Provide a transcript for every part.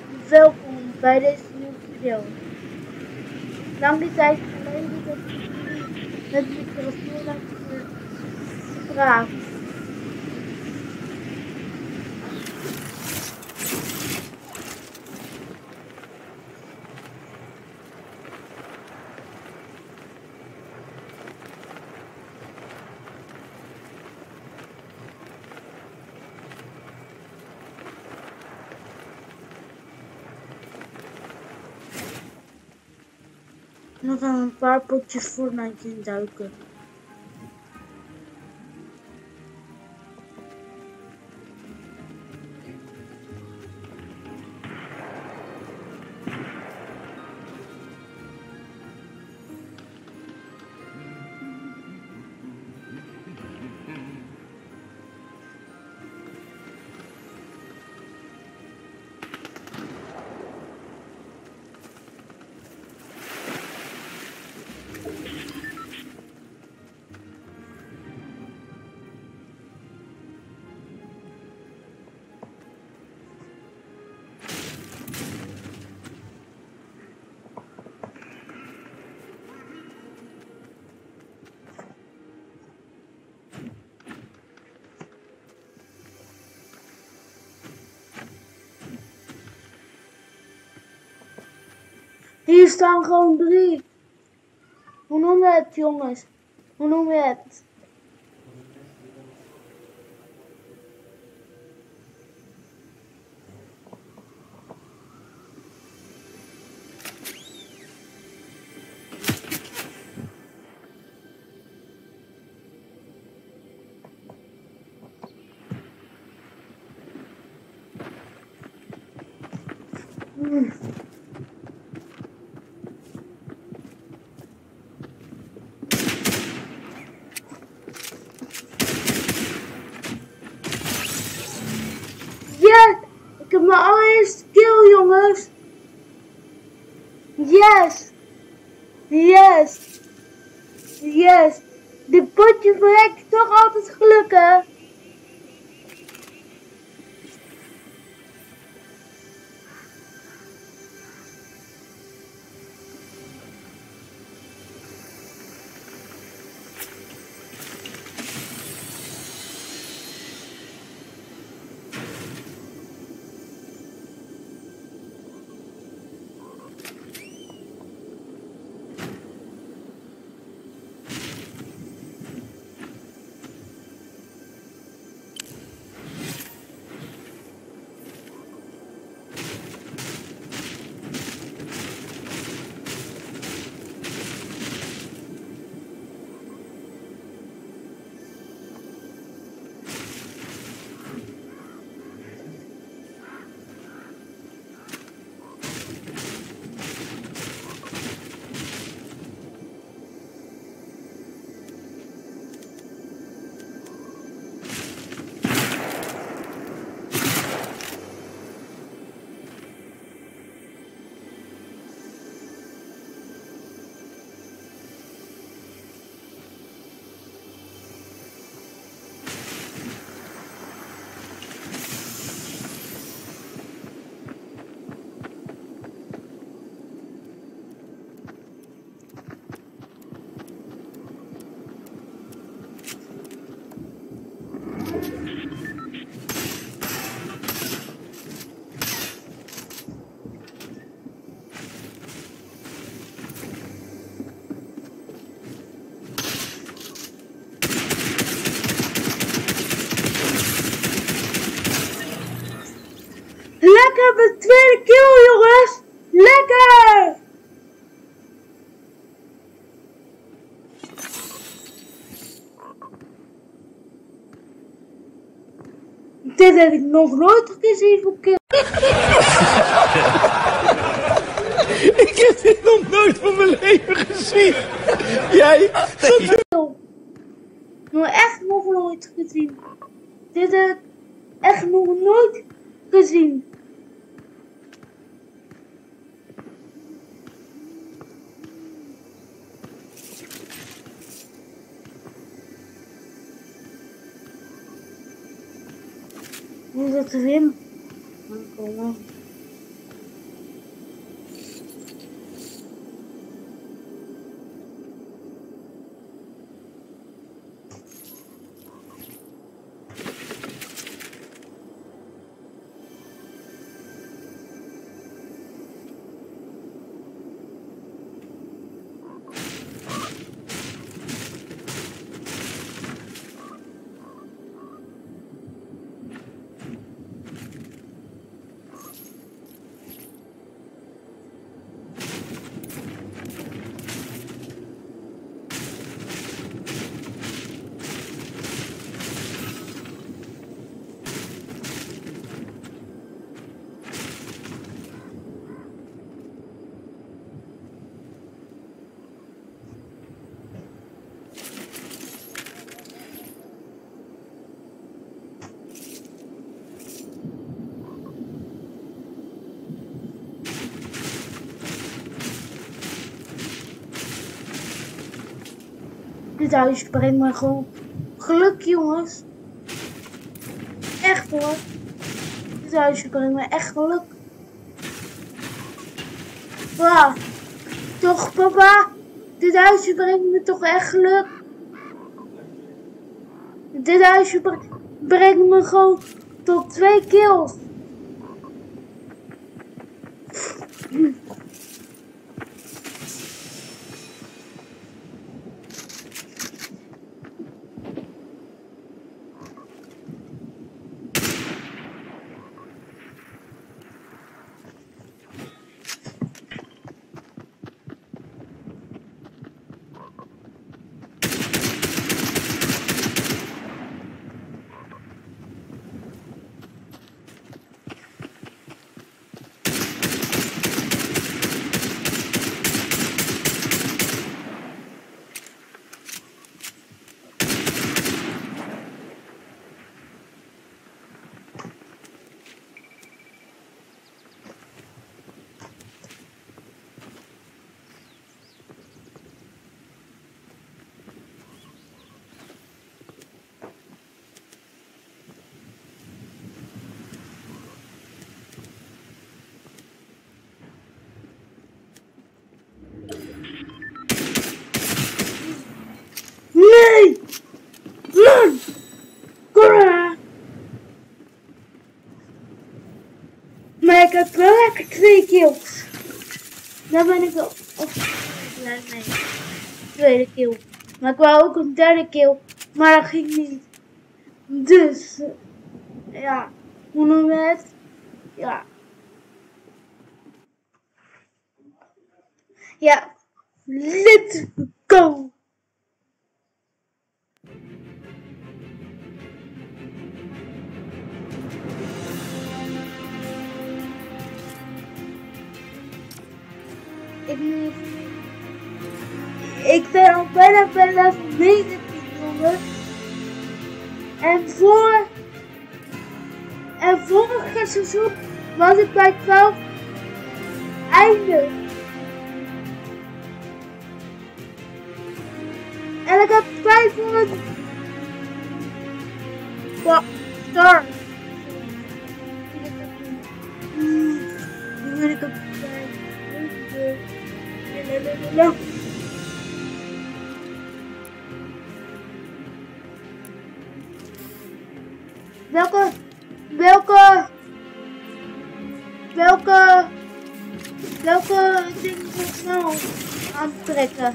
Welkom bij deze nieuwe video. Lang die tijd geleden dat ik jullie met microfoon heb gepraat. We gaan een paar potjes Fortnite induiken. Hier staan gewoon 3. Hoe noem je het, jongens? Hoe noem je het? Yes! Ik heb mijn allereerste kill, jongens! Yes! Yes! Yes! Dit potje verrekt toch altijd geluk, hè? Lekker mijn tweede kill, jongens! Lekker! Dit heb ik nog nooit gezien voor kill. Ik heb dit nog nooit van mijn leven gezien. Jij? Nog echt nog nooit gezien. Dit heb ik echt nog nooit gezien. Hoe is het erin? Kom. Dit huisje brengt me gewoon geluk, jongens. Echt hoor. Dit huisje brengt me echt geluk. Wow. Toch papa? Dit huisje brengt me toch echt geluk. Dit huisje brengt me gewoon tot 2 kills. Nee! Run! Cora! Maar ik heb wel lekker 2 kills. Daar ben ik wel blij mee. Tweede kill. Maar ik wou ook een derde kill. Maar dat ging niet. Dus, ja. Hoe noem je het? Ja. Ja. Let's go! Ik ben al bijna bij level 19, jongens. En vorige seizoen was ik bij 12 einde. En ik heb 500 stars. Nu wil ik op 5. Welke dingen moet ik snel aantrekken?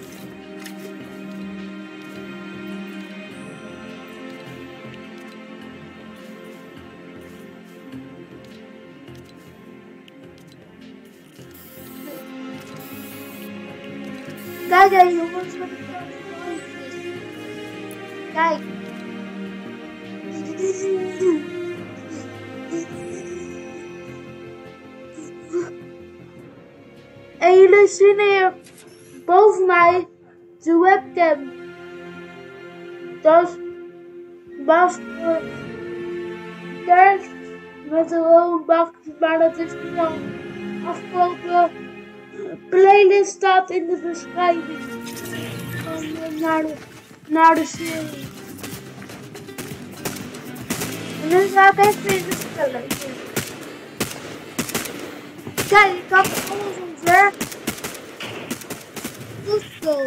Kijk eens jongens, wat ik kijk. En jullie zien hier boven mij de webcam. Dat is kerst met een rode bakje, maar dat is niet al afgelopen. Playlist staat in de beschrijving naar de serie. En nu ga ik even in de spellen. Kijk, ik had alles ontwerp. Goed zo.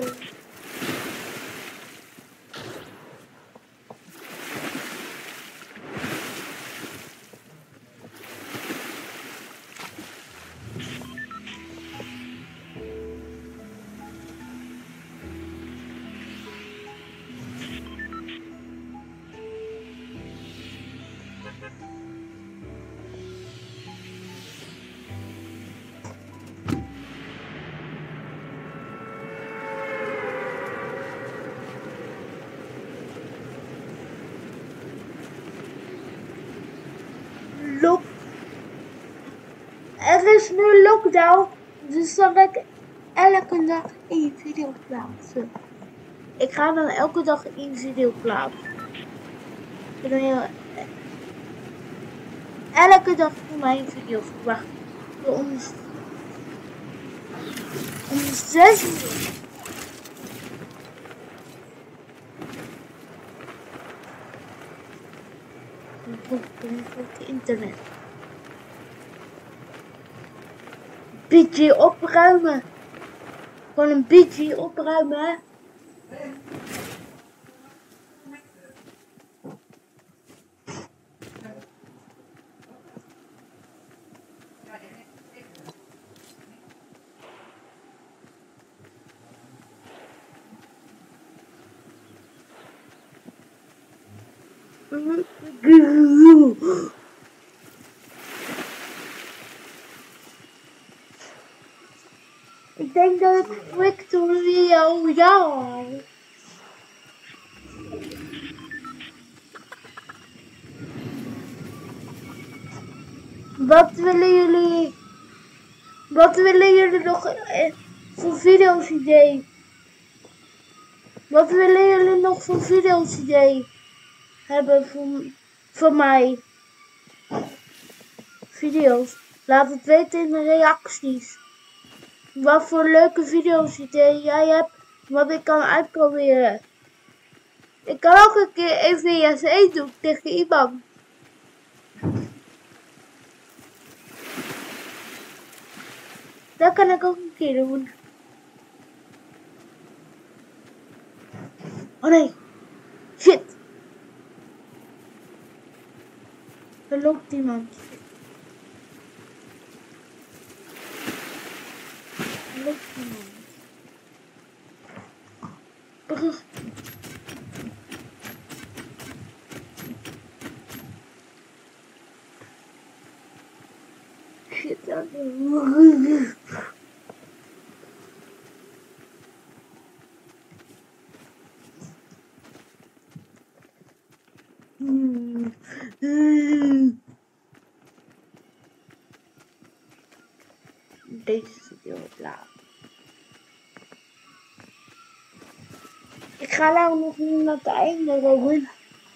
Er is nu lockdown, dus dan ga ik elke dag 1 video plaatsen. Ik ga dan elke dag 1 video plaatsen. Ik ben elke dag voor mijn video's verwachten. Om 6 uur. Oh, ik ben even op het internet. Beetje opruimen. Gewoon een beetje opruimen, hè. Ik denk dat ik Victory Royale. Wat willen jullie nog voor video's idee? Wat willen jullie nog voor video's idee hebben van mij? Video's. Laat het weten in de reacties. Wat voor leuke video's idee jij hebt, wat ik kan uitproberen. Ik kan ook een keer EVS1 doen tegen iemand. Dat kan ik ook een keer doen. Oh nee. Shit. Er loopt iemand. Er loopt iemand. Brug. Shit. Deze video laat. Ik ga nou nog niet naar het einde rollen.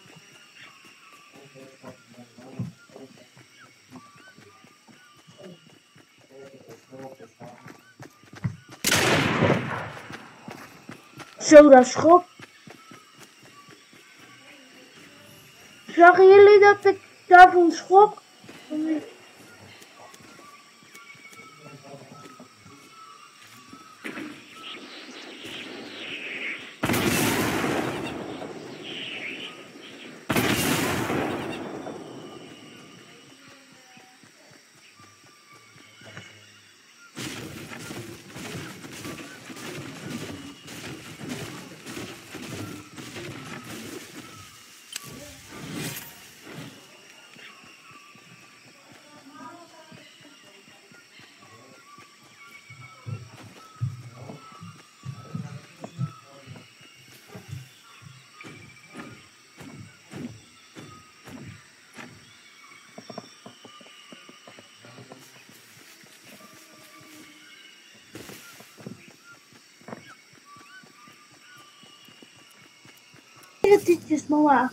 Zo, dat schop. Zagen jullie dat ik daarvan schrok? Tietjes, mama.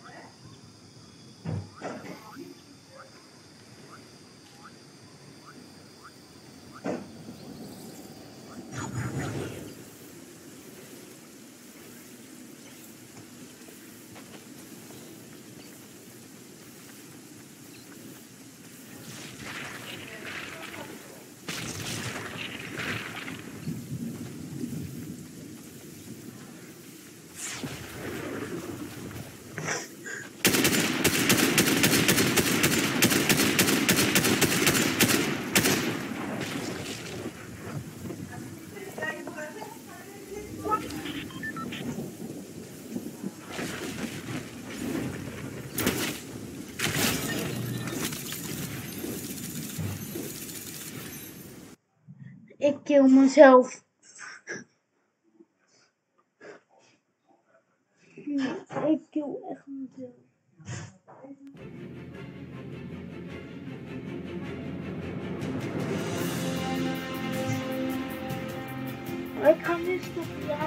Ik kill mezelf. Ik kill echt mezelf. Ik ga nu stoppen, ja.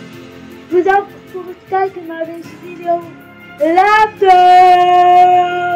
Bedankt voor het kijken naar deze video. Later!